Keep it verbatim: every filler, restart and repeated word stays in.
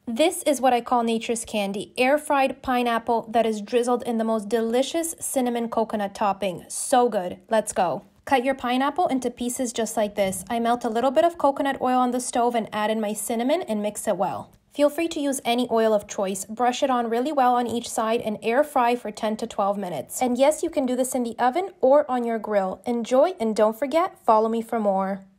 This is what I call nature's candy, air-fried pineapple that is drizzled in the most delicious cinnamon coconut topping. So good. Let's go. Cut your pineapple into pieces just like this. I melt a little bit of coconut oil on the stove and add in my cinnamon and mix it well. Feel free to use any oil of choice. Brush it on really well on each side and air fry for ten to twelve minutes. And yes, you can do this in the oven or on your grill. Enjoy, and don't forget, follow me for more.